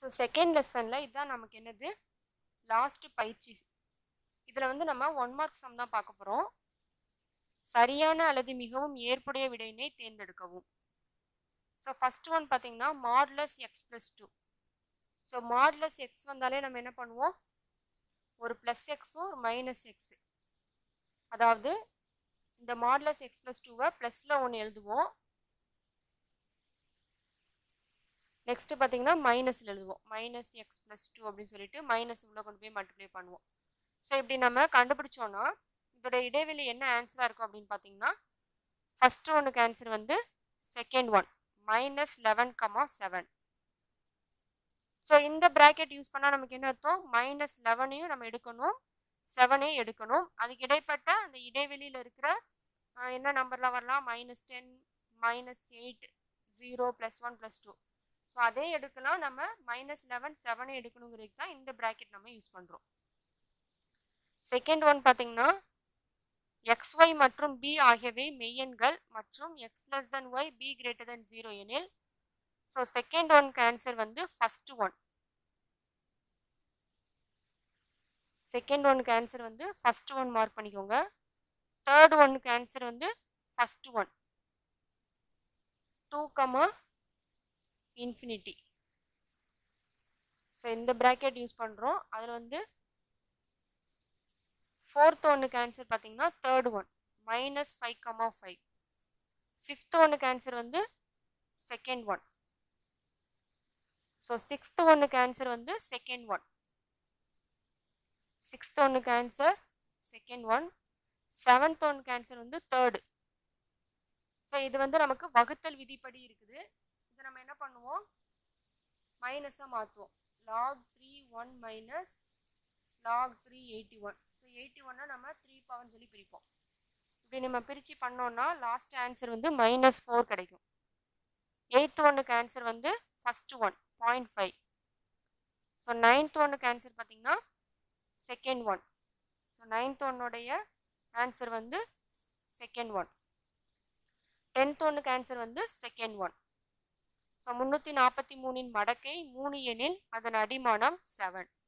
So second லெசனில் இதுதான் நமக்கு என்னது லாஸ்ட் பயிற்சி. இதில் வந்து நம்ம 1 மார்க் சம் தான் பார்க்க போகிறோம். சரியான அல்லது மிகவும் ஏற்புடைய விடையினை தேர்ந்தெடுக்கவும். ஸோ ஃபர்ஸ்ட் ஒன் பார்த்தீங்கன்னா modulus x plus 2. So modulus x வந்தாலே நம்ம என்ன பண்ணுவோம், ஒரு ப்ளஸ் எக்ஸும் ஒரு மைனஸ் எக்ஸு, அதாவது இந்த மாடுலஸ் எக்ஸ் ப்ளஸ் 2வை ப்ளஸில் ஒன்று எழுதுவோம், நெக்ஸ்ட்டு பார்த்தீங்கன்னா மைனஸில் எழுதுவோம், மைனஸ் எக்ஸ் ப்ளஸ் 2 அப்படின்னு சொல்லிட்டு மைனஸ் உள்ள கொண்டு போய் மல்டிப்ளை பண்ணுவோம். ஸோ இப்படி நம்ம கண்டுபிடிச்சோன்னா இதோட இடைவெளி என்ன ஆன்சராக இருக்கும் அப்படின்னு பார்த்தீங்கன்னா ஃபர்ஸ்ட் ஒன்றுக்கு ஆன்சர் வந்து செகண்ட் ஒன் மைனஸ் 11,7. ஸோ இந்த ப்ராக்கெட் யூஸ் பண்ணால் நமக்கு என்ன அர்த்தம், மைனஸ் 11ஐயும் நம்ம எடுக்கணும், 7ஐயும் எடுக்கணும். அதுக்கு இடைப்பட்ட அந்த இடைவெளியில் இருக்கிற என்ன நம்பர்லாம் வரலாம், -10, -8, 0, +1, +2. ஸோ அதே எடுக்கலாம், நம்ம -11, 7ஐ எடுக்கணுங்கிறதுக்கு தான் இந்த ப்ராக்கெட் நம்ம யூஸ் பண்ணுறோம். செகண்ட் ஒன் பார்த்தீங்கன்னா xy மற்றும் b ஆகியவை மெய்யெண்கள் மற்றும் x less than y b greater than 0 எனில், ஸோ செகண்ட் ஒன்க்கு ஆன்சர் வந்து ஃபர்ஸ்ட் ஒன். செகண்ட் ஒன்க்கு ஆன்சர் வந்து ஃபர்ஸ்ட் ஒன் மார்க் பண்ணிக்கோங்க. தேர்ட் ஒன்க்கு ஆன்சர் வந்து ஃபர்ஸ்ட் ஒன் 2, ∞. ஸோ இந்த ப்ராக்கெட் யூஸ் பண்ணுறோம். அதில் வந்து ஃபோர்த் ஒன்னுக்கு ஆன்சர் பார்த்தீங்கன்னா தேர்ட் ஒன் -5,5. ஃபிஃப்த் ஒன்னுக்கு ஆன்சர் வந்து செகண்ட் ஒன். ஸோ சிக்ஸ்த் ஒன்னுக்கு ஆன்சர் வந்து செகண்ட் ஒன். சிக்ஸ்த் ஒன்னுக்கு ஆன்சர் செகண்ட் ஒன். செவன்த் ஒன்னுக்கு ஆன்சர் வந்து தேர்டு. ஸோ இது வந்து நமக்கு வகுத்தல் விதிப்படி இருக்குது. இதை நம்ம என்ன பண்ணுவோம், மைனஸாக மாற்றுவோம். log 3 1 minus log 3 81. ஸோ 81 நம்ம 3 பவர்னு சொல்லி பிரிப்போம். இப்படி நம்ம பிரித்து பண்ணோன்னா லாஸ்ட் ஆன்சர் வந்து -4 கிடைக்கும். எயித்து ஒன்னுக்கு ஆன்சர் வந்து ஃபர்ஸ்ட் ஒன் 0.5. ஸோ நைன்த் ஒன்னுக்கு ஆன்சர் பார்த்தீங்கன்னா செகண்ட் ஒன். ஸோ நைன்த் ஒன்னுடைய ஆன்சர் வந்து செகண்ட் ஒன். டென்த் ஒன்னுக்கு ஆன்சர் வந்து செகண்ட் ஒன். ஸோ 343 மடக்கை 3 எனில் அதன் அடிமானம் 7.